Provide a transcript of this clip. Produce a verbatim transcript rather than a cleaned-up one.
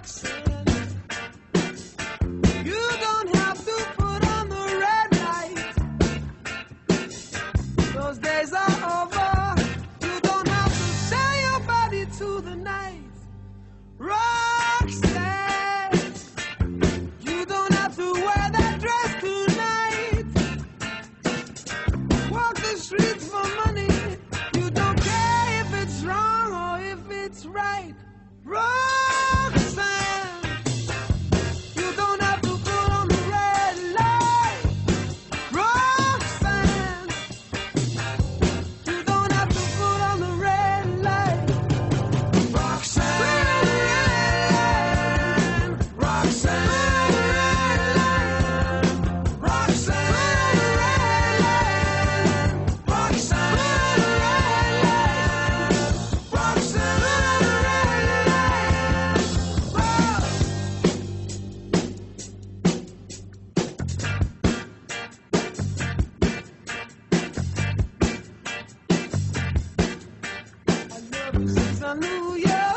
Roxanne, you don't have to put on the red light. Those days are over. You don't have to sell your body to the night. Roxanne, you don't have to wear that dress tonight. Walk the streets for money. You don't care if it's wrong or if it's right. Roxanne, you don't have to put on the red light. Roxanne, you don't have to put on the red light. Roxanne, Roxanne, Roxanne, Roxanne, since I knew you.